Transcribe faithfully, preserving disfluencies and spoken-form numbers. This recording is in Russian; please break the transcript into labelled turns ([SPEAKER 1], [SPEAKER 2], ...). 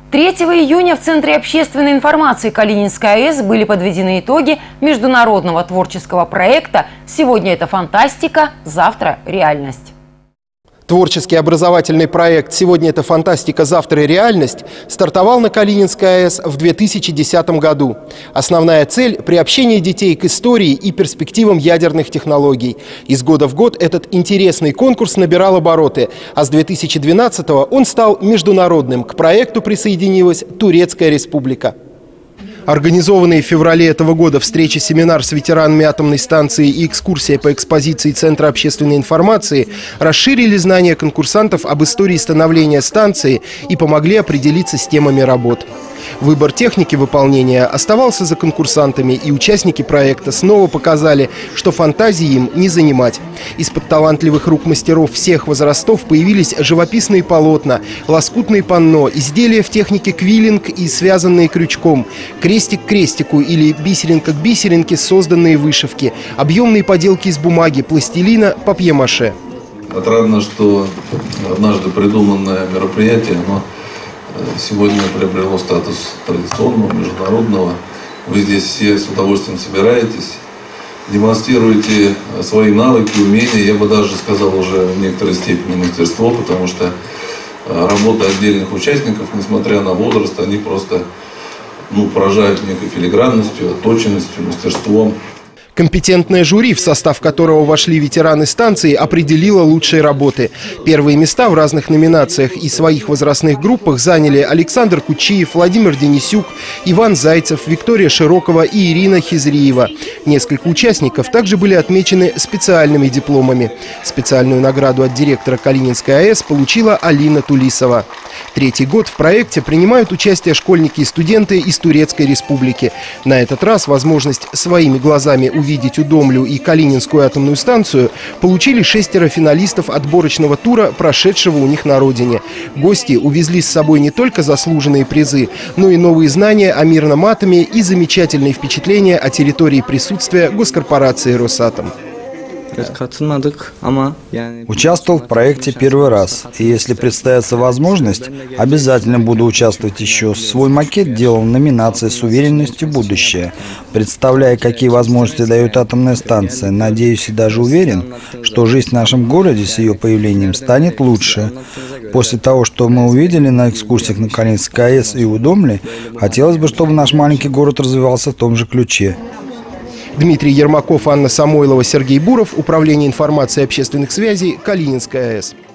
[SPEAKER 1] третьего июня в Центре общественной информации Калининской АЭС были подведены итоги международного творческого проекта «Сегодня это фантастика, завтра реальность».
[SPEAKER 2] Творческий образовательный проект «Сегодня это фантастика, завтра реальность» стартовал на Калининской АЭС в две тысячи десятом году. Основная цель – приобщение детей к истории и перспективам ядерных технологий. Из года в год этот интересный конкурс набирал обороты, а с две тысячи двенадцатого он стал международным. К проекту присоединилась Турецкая Республика. Организованные в феврале этого года встречи-семинар с ветеранами атомной станции и экскурсия по экспозиции Центра общественной информации расширили знания конкурсантов об истории становления станции и помогли определиться с темами работ. Выбор техники выполнения оставался за конкурсантами, и участники проекта снова показали, что фантазии им не занимать. Из-под талантливых рук мастеров всех возрастов появились живописные полотна, лоскутные панно, изделия в технике квиллинг и связанные крючком, крестик к крестику или бисеринка к бисеринке созданные вышивки, объемные поделки из бумаги, пластилина, папье-маше.
[SPEAKER 3] Отрадно, что однажды придуманное мероприятие, оно сегодня приобрело статус традиционного, международного. Вы здесь все с удовольствием собираетесь, демонстрируете свои навыки, умения, я бы даже сказал уже в некоторой степени мастерство, потому что работа отдельных участников, несмотря на возраст, они просто ну, поражают некой филигранностью, отточенностью, мастерством.
[SPEAKER 2] Компетентное жюри, в состав которого вошли ветераны станции, определило лучшие работы. Первые места в разных номинациях и своих возрастных группах заняли Александр Кучиев, Владимир Денисюк, Иван Зайцев, Виктория Широкова и Ирина Хизриева. Несколько участников также были отмечены специальными дипломами. Специальную награду от директора Калининской АЭС получила Алина Тулисова. Третий год в проекте принимают участие школьники и студенты из Турецкой Республики. На этот раз возможность своими глазами увидеть Удомлю и Калининскую атомную станцию получили шестеро финалистов отборочного тура, прошедшего у них на родине. Гости увезли с собой не только заслуженные призы, но и новые знания о мирном атоме и замечательные впечатления о территории присутствия госкорпорации «Росатом».
[SPEAKER 4] Участвовал в проекте первый раз, и если представится возможность, обязательно буду участвовать еще. Свой макет делал в номинации «С уверенностью в будущее», представляя, какие возможности дает атомная станция. Надеюсь и даже уверен, что жизнь в нашем городе с ее появлением станет лучше. После того, что мы увидели на экскурсиях на Калининской АЭС и Удомле, хотелось бы, чтобы наш маленький город развивался в том же ключе.
[SPEAKER 2] Дмитрий Ермаков, Анна Самойлова, Сергей Буров. Управление информацией и общественных связей, Калининская АЭС.